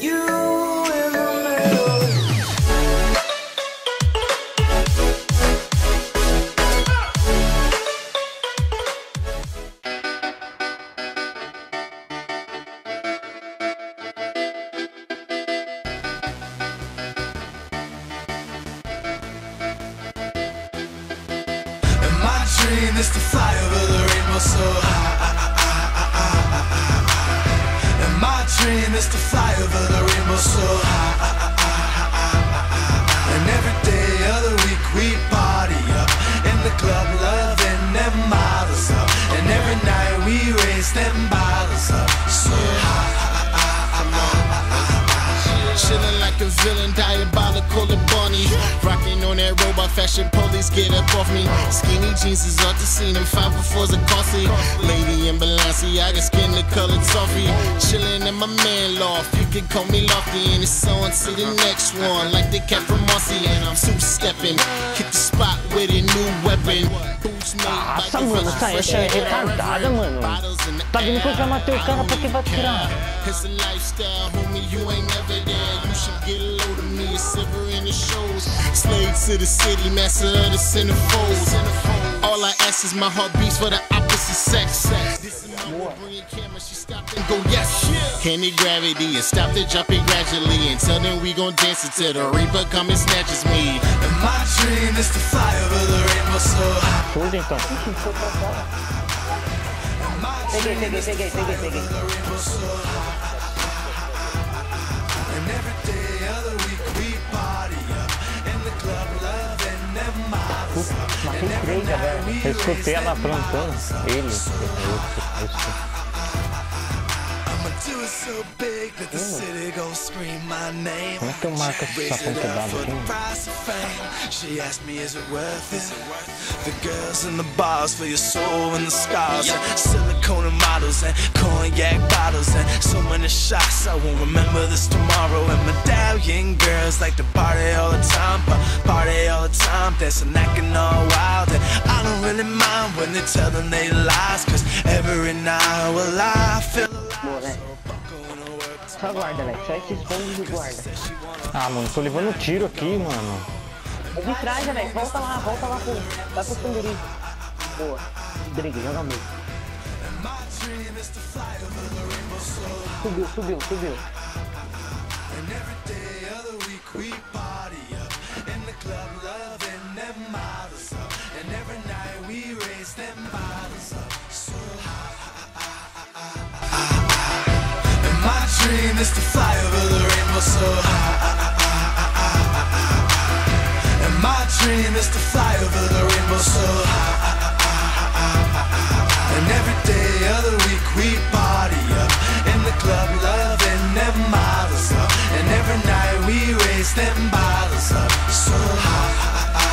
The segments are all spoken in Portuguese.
you in the middle. And my dream is to fly over the rainbow so high. My dream is to fly over the rainbow so high. And every day of the week we party up in the club, loving them models up. And every night we raise them bottles up so high. Chillin' like a villain, diabolical and bunny. Rockin' on that robot fashion, police get up off me. Skinny jeans is off the scene and 504s are costly. Lady in Balenciaga, skin the color toffee. Chillin' in my man loft, you can call me Lofty. And it's on to the next one, like the cat from Mossy. And I'm two-stepping, hit the spot with a new weapon. Nossa, mano, essa é retardada, mano. Tá vindo pra matar o cara porque vai tirar. It's a lifestyle, homie, you ain't never there. You should get a load of me, a silver in the shows. Slave to the city, master of the centerfolds. All I ask is my heart beats for the opposite sex. This is my way, bring your camera, she stopped and go yes. Any gravity and stop to drop it gradually. Until then we gon' dance until the reaper come and snatches me. And my dream is to fly over the rainbow so high. Tudo então. Peguei. And every day of the week we party up in the club, loving them models up. Matei três, velho. Eu escutei ela plantando. Ele. Do it so big that the city gon' scream my name. Como é que eu marco essa ponta dada aqui? She asked me, is it worth it? The girls in the bars for your soul and the scars, and silicone models and cognac bottles and so many shots. I won't remember this tomorrow. And medallion girls like to party all the time, dancing, acting all wild. And I don't really mind when they tell them they lies, cause every night will I feel alive. Só guarda, velho. Só esses bombos de guarda. Ah, mano, tô levando tiro aqui, mano. É de trás, velho. Volta lá, pô. Vai pro Sanduri. Boa. Drigue, joga mesmo. Subiu. My dream is to fly over the rainbow so high. And my dream is to fly over the rainbow so high. And every day of the week we party up in the club, loving them models up. And every night we raise them bottles up so high.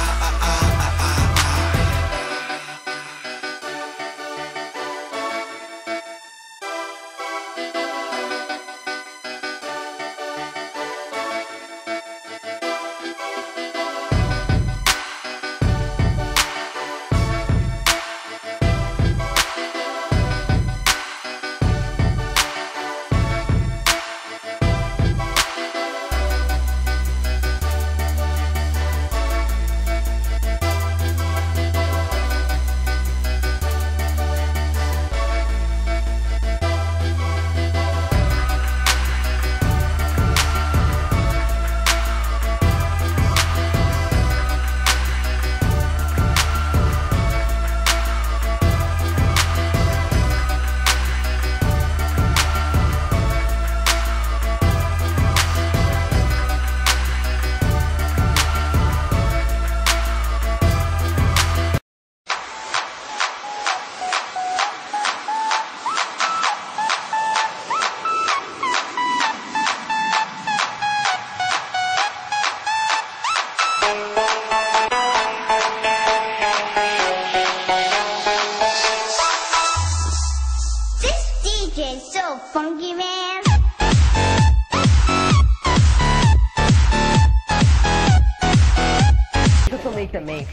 funky man. Eu tomei também.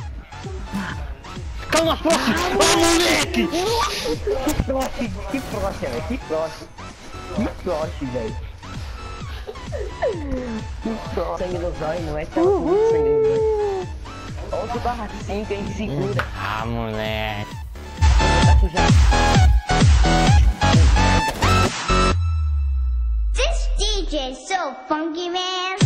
Calma, Frost! Ah, moleque! Que Frost, velho. Que Frost, velho. só. Sangue no zóio, não é aquela coisa de sangue no zóio. 11/5, hein? Segura. Ah, moleque. Tá sujado. This DJ so funky, man.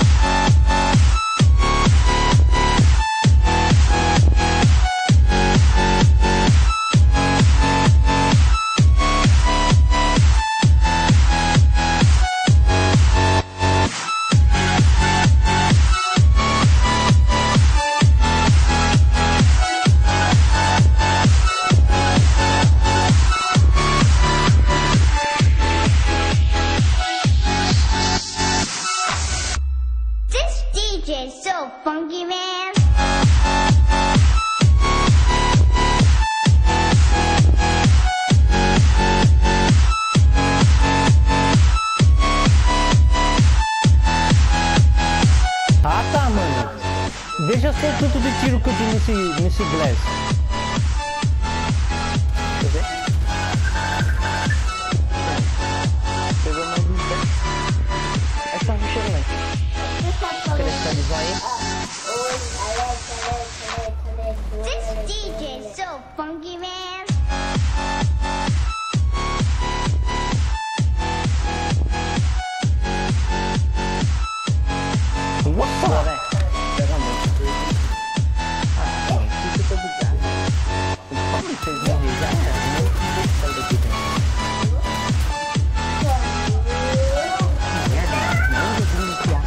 DJ so funky, man. Ah, tá, mano. Veja só o tanto de tiro que eu dei nesse Glass. Quer ver? Pegou mais um pé. É só mexer mais. Quer atualizar aí? This DJ so funky, man. Nossa, velho. Pega a mão. Ah, que fica bizarro. Como vocês vão ver já? Não sai daqui dentro. Merda, não, eu vou enfiar.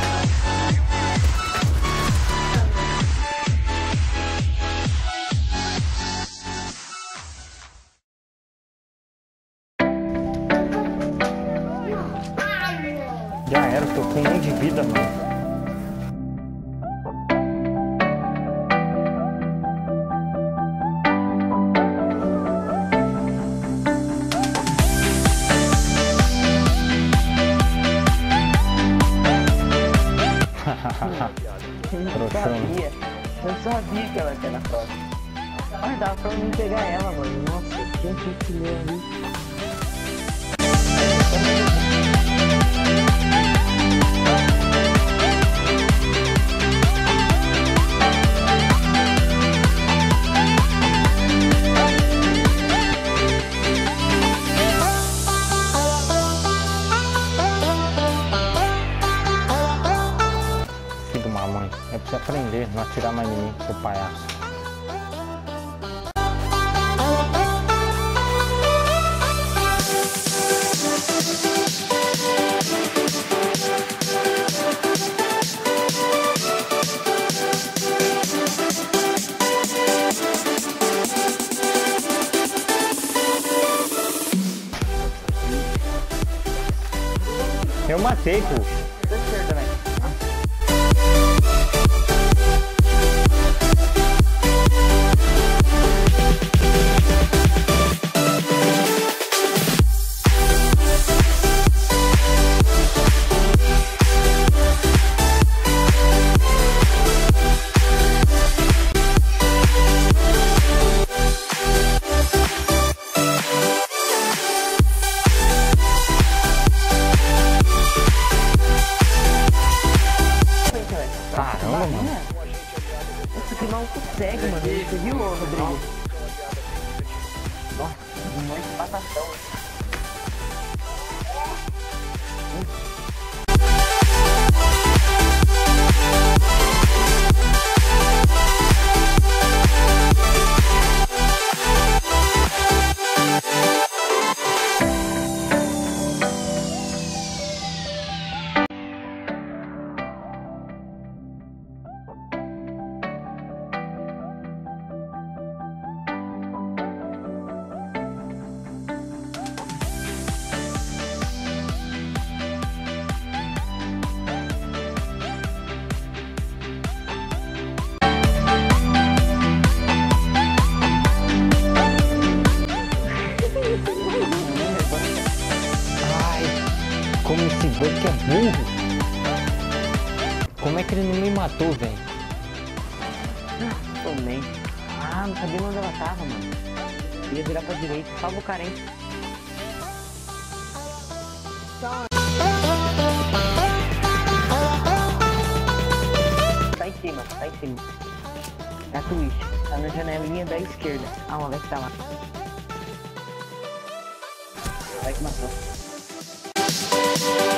Já era, tô com 1 de vida, mano. Eu sabia que ela ia na próxima. Mas dava pra mim pegar ela, mano. Nossa, quem que ler ali? É pra você aprender, não atirar mais em mim, seu palhaço. Eu matei, pô. Caramba, mano. Nossa, que mal consegue, mano. Você viu, Rodrigo? Nossa, muito patação. Como esse Buck é burro. Como é que ele não me matou, velho? Tomei. Ah, não sabia onde ela tava, mano. Ia virar pra direita. Salva o cara, hein? Twitch. Tá na janelinha da esquerda. Ah, o moleque tá lá. O moleque matou.